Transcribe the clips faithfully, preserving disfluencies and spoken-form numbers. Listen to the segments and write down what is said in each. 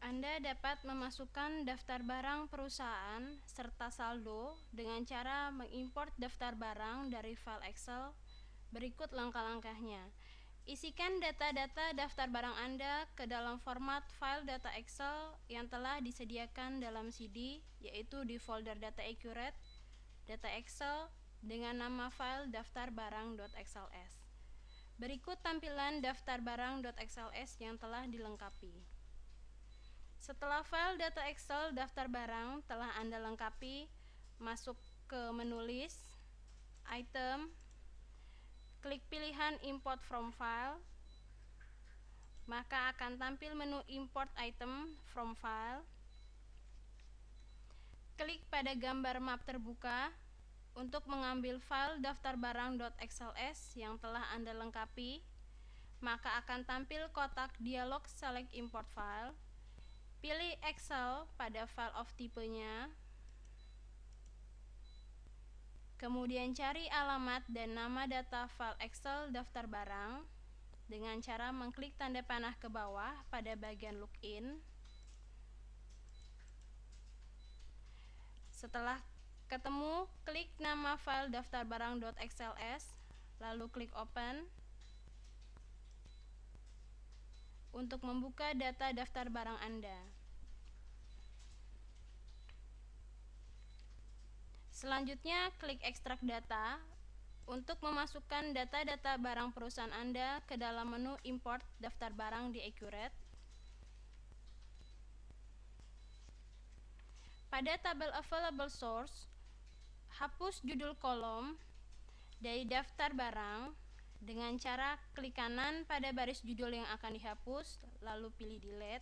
Anda dapat memasukkan daftar barang perusahaan serta saldo dengan cara mengimport daftar barang dari file Excel. Berikut langkah-langkahnya. Isikan data-data daftar barang Anda ke dalam format file data Excel yang telah disediakan dalam C D, yaitu di folder data accurate, data Excel dengan nama file daftar barang.xls. Berikut tampilan daftar barang.xls yang telah dilengkapi. Setelah file data Excel daftar barang telah Anda lengkapi, masuk ke menu list, item, klik pilihan import from file, maka akan tampil menu import item from file. Klik pada gambar map terbuka untuk mengambil file daftar barang.xls yang telah Anda lengkapi, maka akan tampil kotak dialog select import file. Pilih Excel pada file of tipenya, kemudian cari alamat dan nama data file Excel daftar barang dengan cara mengklik tanda panah ke bawah pada bagian login. Setelah ketemu, klik nama file daftar barang.xls, lalu klik open untuk membuka data daftar barang Anda. Selanjutnya, klik ekstrak data untuk memasukkan data-data barang perusahaan Anda ke dalam menu import daftar barang di Accurate. Pada tabel Available Source, hapus judul kolom dari daftar barang dengan cara klik kanan pada baris judul yang akan dihapus, lalu pilih Delete.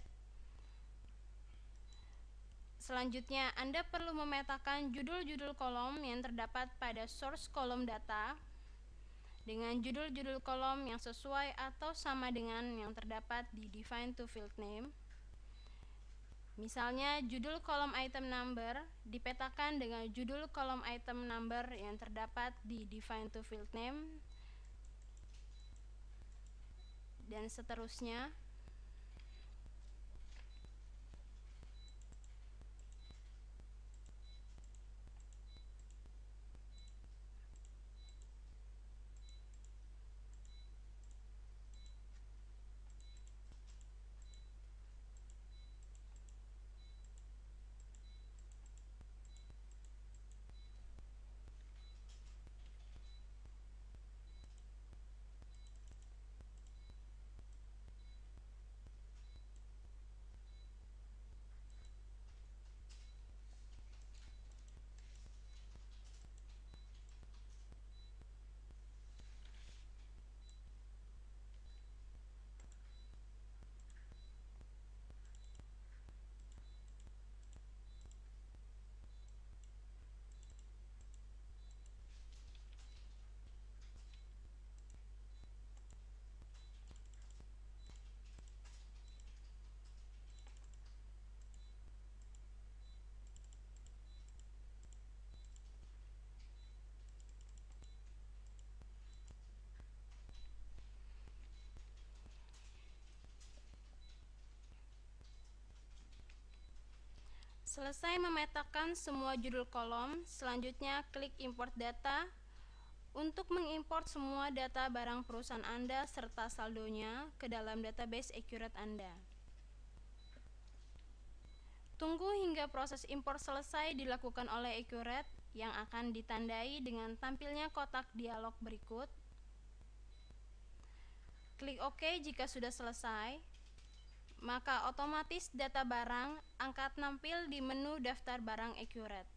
Selanjutnya, Anda perlu memetakan judul-judul kolom yang terdapat pada source kolom data dengan judul-judul kolom yang sesuai atau sama dengan yang terdapat di Define to Field Name. Misalnya, judul kolom item number dipetakan dengan judul kolom item number yang terdapat di Define to Field Name, dan seterusnya. Selesai memetakan semua judul kolom, selanjutnya klik import data untuk mengimport semua data barang perusahaan Anda serta saldonya ke dalam database Accurate Anda. Tunggu hingga proses import selesai dilakukan oleh Accurate yang akan ditandai dengan tampilnya kotak dialog berikut. Klik OK jika sudah selesai, maka otomatis data barang akan tampil di menu daftar barang Accurate.